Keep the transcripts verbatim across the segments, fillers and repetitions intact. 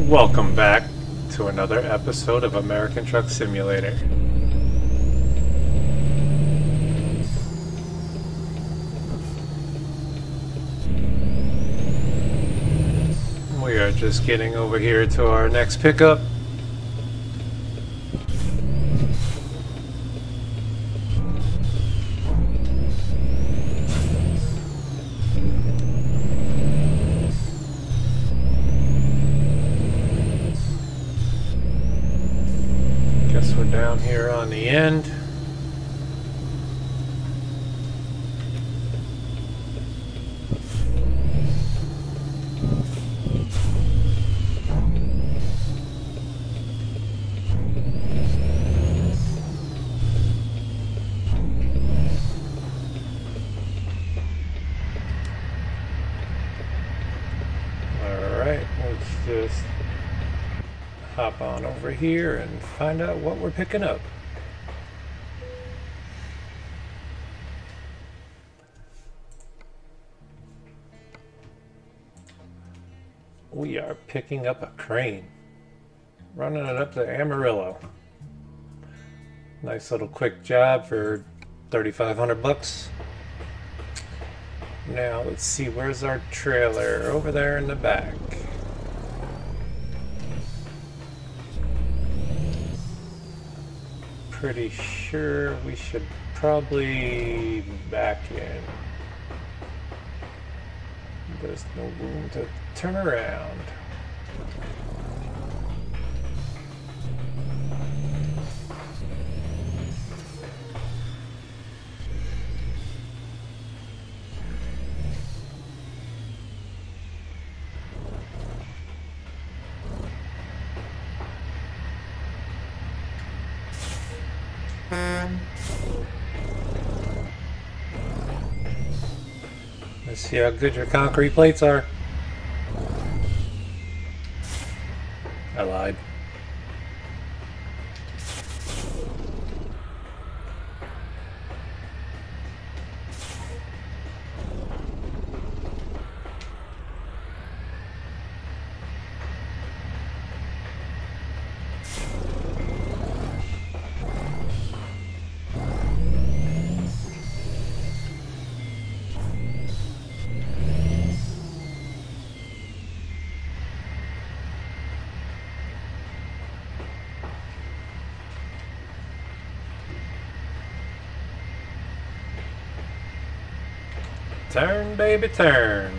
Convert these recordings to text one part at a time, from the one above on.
Welcome back to another episode of American Truck Simulator. We are just getting over here to our next pickup. Guess we're down here on the end. Just hop on over here and find out what we're picking up. We are picking up a crane, running it up to Amarillo. Nice little quick job for thirty-five hundred bucks. Now let's see, where's our trailer? Over there in the back. Pretty sure we should probably back in. There's no room to turn around. Let's see how good your concrete plates are. I lied. Turn, baby, turn.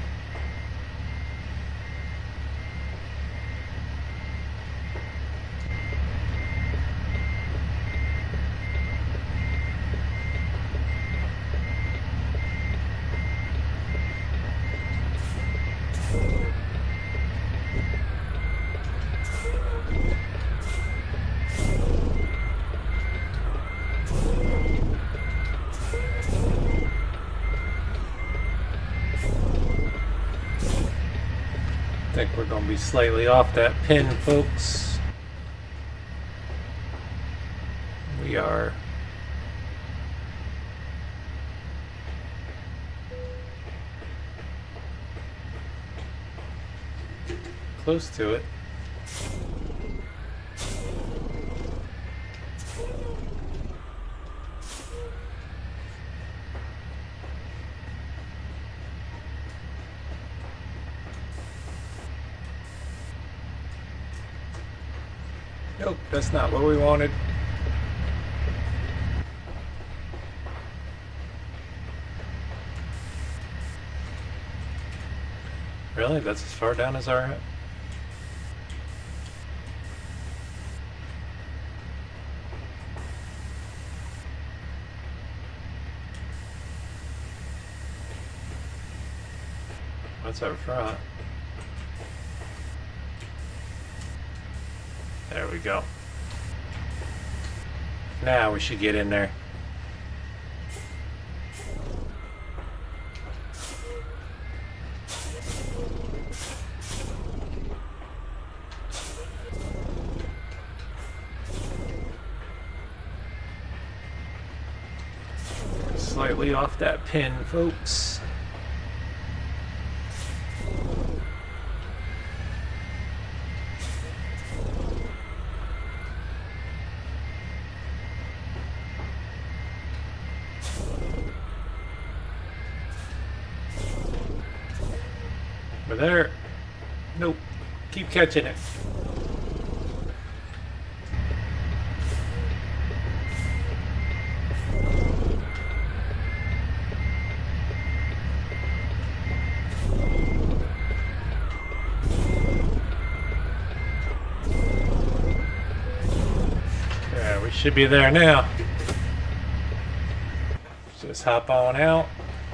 I think we're going to be slightly off that pin, folks. We are. Close to it. Nope, that's not what we wanted. Really? That's as far down as our... What's our front? There we go. Now we should get in there. Slightly off that pin, folks. Over there. Nope. Keep catching it. Yeah, we should be there now. Just hop on out.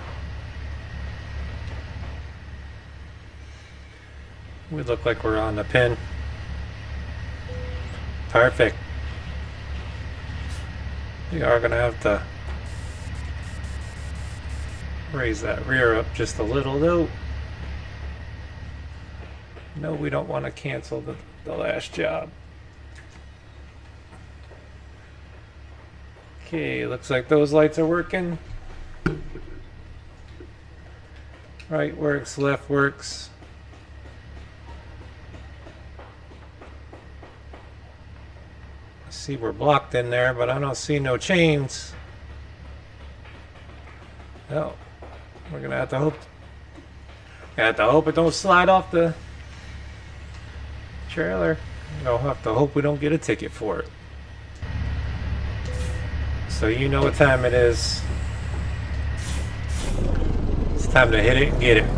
We look like we're on the pin. Perfect. We are going to have to raise that rear up just a little though. No, we don't want to cancel the, the last job. Okay, looks like those lights are working. Right works, left works. See, we're blocked in there, but I don't see no chains. No, we're gonna have to hope. Gonna have to hope it don't slide off the trailer. We'll have to hope we don't get a ticket for it. So you know what time it is. It's time to hit it and get it.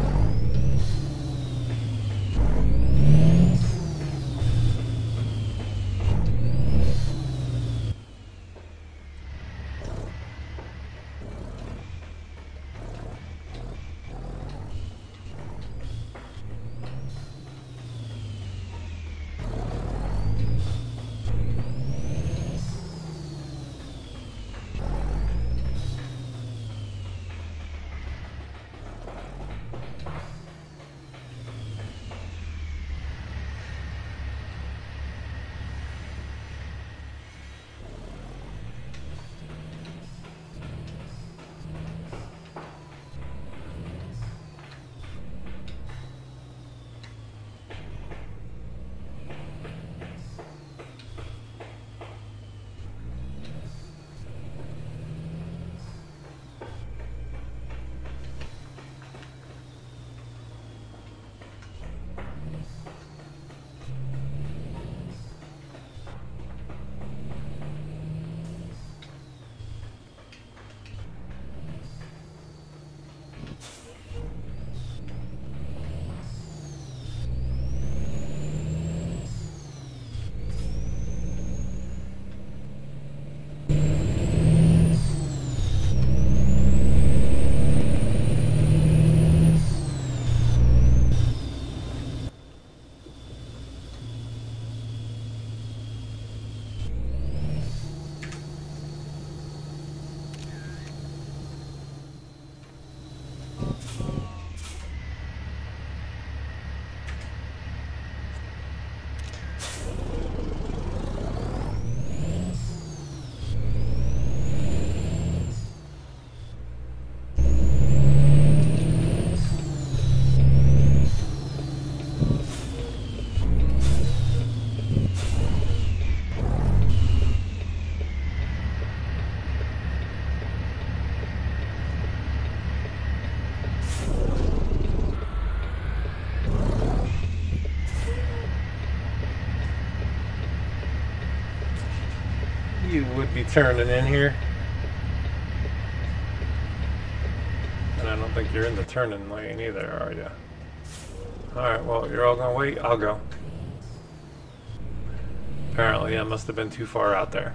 You would be turning in here. And I don't think you're in the turning lane either, are you? Alright, well, you're all gonna wait. I'll go. Apparently, I must have been too far out there.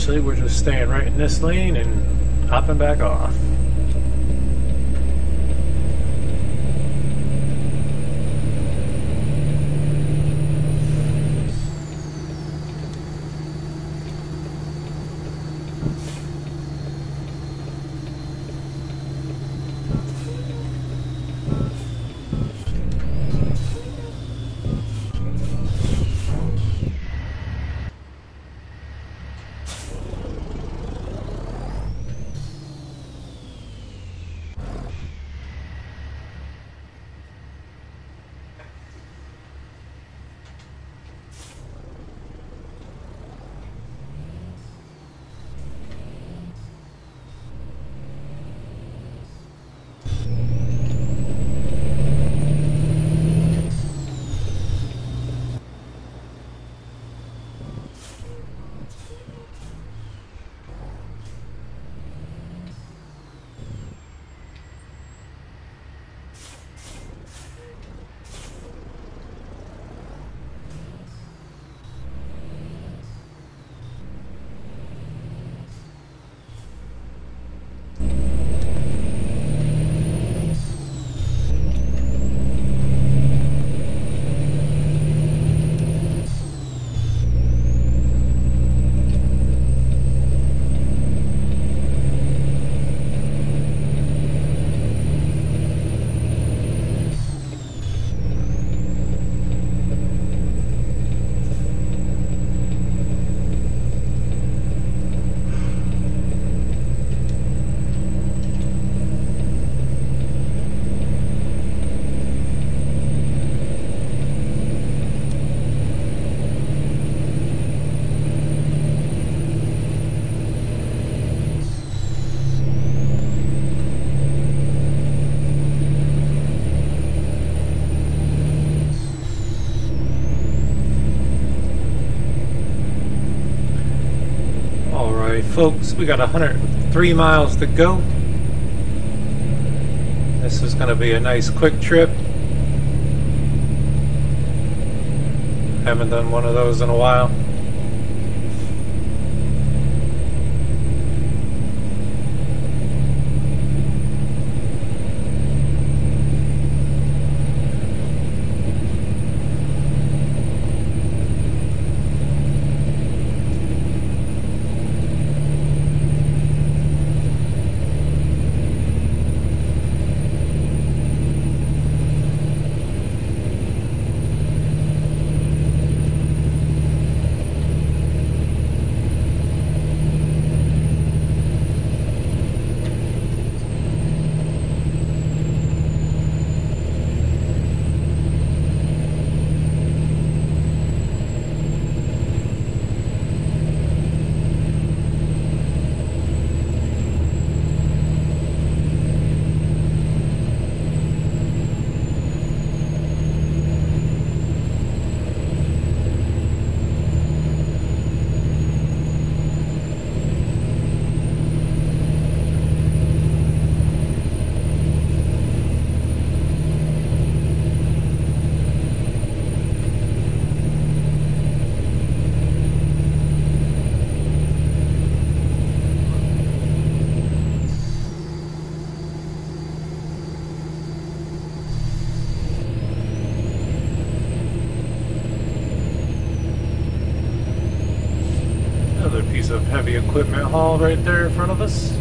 Actually, we're just staying right in this lane and hopping back off. Folks, we got one hundred three miles to go. This is going to be a nice quick trip. Haven't done one of those in a while. Piece of heavy equipment haul right there in front of us.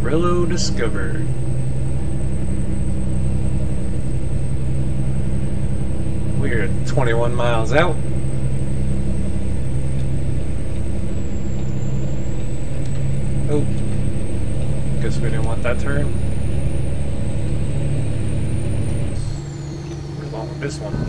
Amarillo discovered. We're twenty-one miles out. Oh, guess we didn't want that turn. We're going with this one.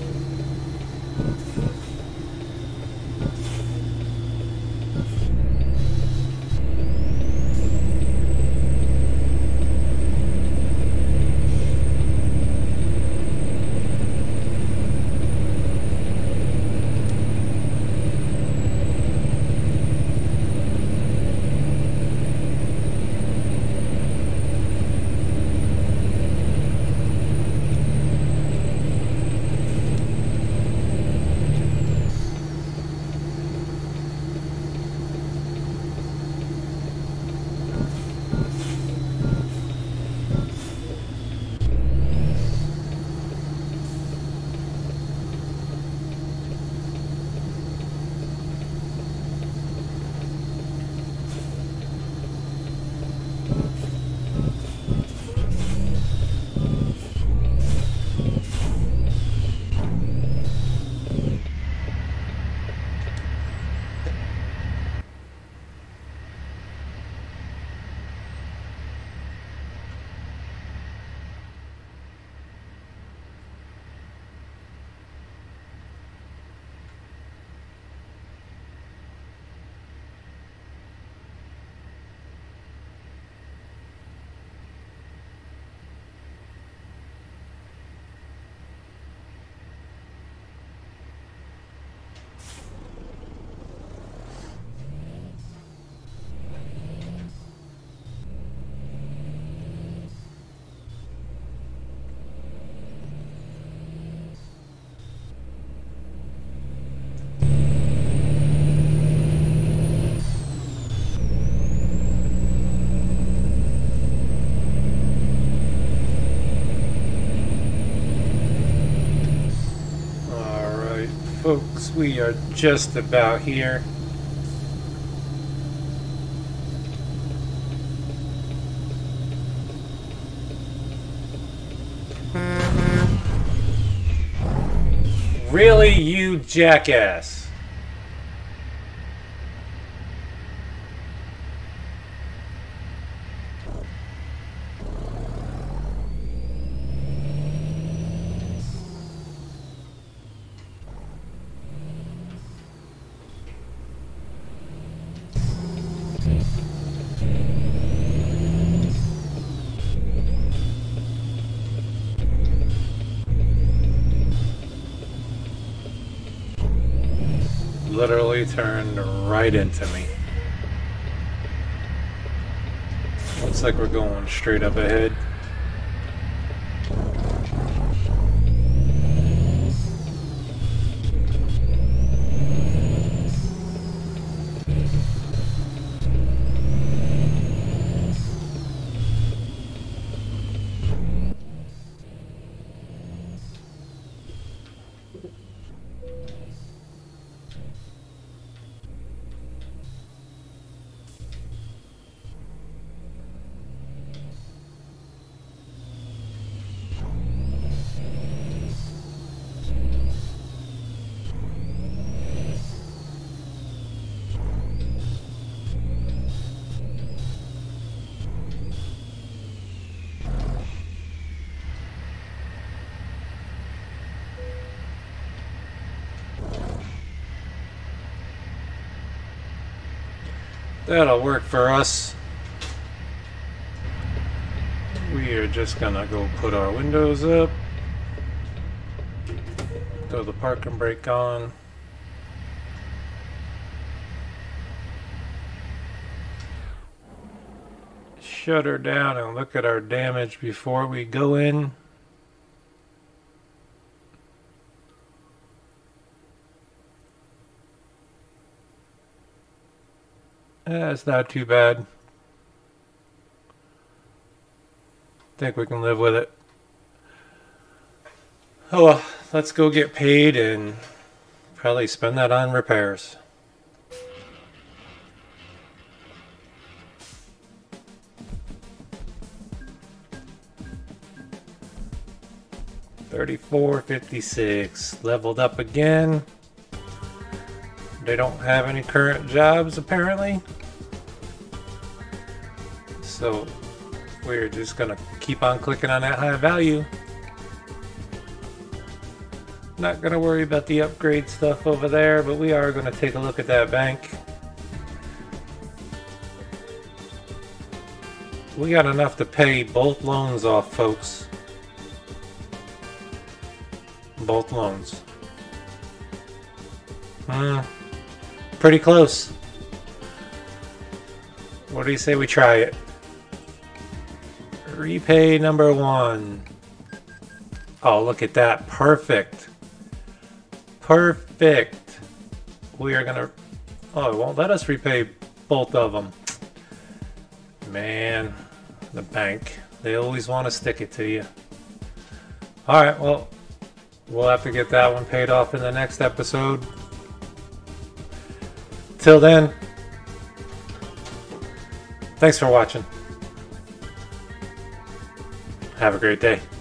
Folks, we are just about here. Really, you jackass? Literally turned right into me. Looks like we're going straight up ahead. That'll work for us. We are just gonna go put our windows up. Throw the parking brake on. Shut her down and look at our damage before we go in. That's not too bad. Think we can live with it. Oh well, let's go get paid and probably spend that on repairs. thirty-four fifty-six. Leveled up again. They don't have any current jobs apparently. So we're just gonna keep on clicking on that high value. Not gonna worry about the upgrade stuff over there, but we are gonna take a look at that bank. We got enough to pay both loans off, folks. Both loans. Hmm. Pretty close. What do you say we try it? Repay number one. Oh, look at that. Perfect. Perfect. We are gonna... Oh, it won't let us repay both of them. Man, the bank. They always want to stick it to you. Alright, well, we'll have to get that one paid off in the next episode. Till then, thanks for watching. Have a great day.